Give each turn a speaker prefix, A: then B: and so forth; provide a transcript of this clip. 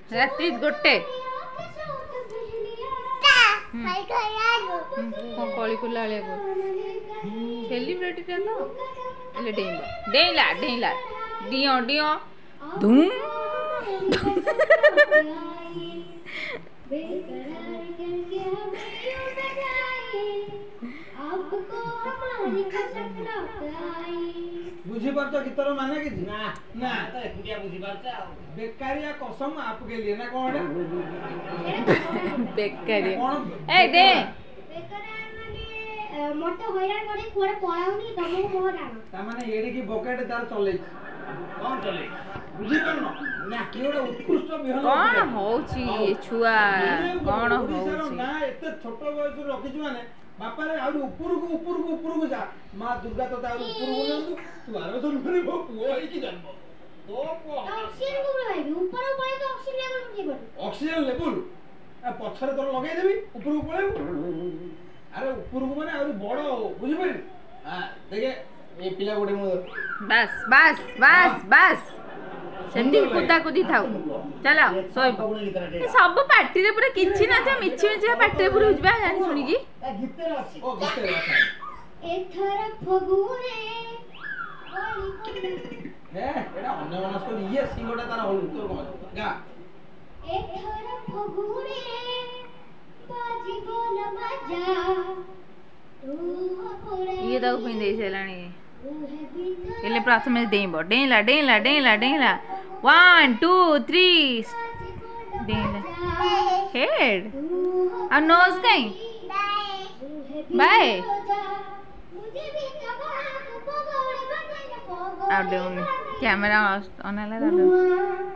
A: ରାତି ଗୋଟେ କଣ କଳି କୁଲା ଆଳିଆ ସେଲିବ୍ରିଟି ଟା ତ ହେଲେ ଡେଇଁଲା ଡେଇଁଲା ଡିଅ ଡିଅ ଧୁଁ
B: बुझी पारछ गीतर माने किछि ना ना त एकुटिया बुझी पारछ बेकारिया कसम आपके लिए ना कोन
A: बेकारिया ए दे
C: बेकारिया माने मोटे हैरान करे कोड़े पळाउनी तमो मोह जानो
B: त माने एडी की बकेट तार चलै कोन चलै बुझी करनो ना किओडा उत्कृष्ट बिहन
A: कोन होउची छुआ कोन होउची
B: ना एते छोट बयस रखि छु माने बापा रे आउ ऊपर को जा मां दुर्गा तो आउ ऊपर को नंदु तू आरो तो मेरे वो पुओ है की जन्म तो को
C: ऑक्सीजन को भाई ऊपर पळे तो ऑक्सीजन लेवल जीवन
B: ऑक्सीजन लेवल आ पछरे तो लगे देबी ऊपर को पळे अरे ऊपर को माने आउ बड़ बुझि पारि हां देखे ए पिला गोटे मो
A: बस बस बस बस सेंडी कुदा कुदी थाउ चला सोई सब पार्टी रे पूरा किछि ना जे मिछि मिछि पार्टी रे पूरा उजबा जानी सुनी की
B: गीतर अछि ओ गीतर अछि
C: एथर फगुने
B: हे एडा अन्य मानस को ये सिंगोटा तार होल तोर कोन गा
C: एथर फगुने बाजीबन मजा तू पुरे
A: ये दाउ पिंदे छलाणी एले प्रथमे देइबो डेला डेला डेला डेला 1 2 3 डेला हेड आ नोज कहीं बाय आउट कैमरा ऑन है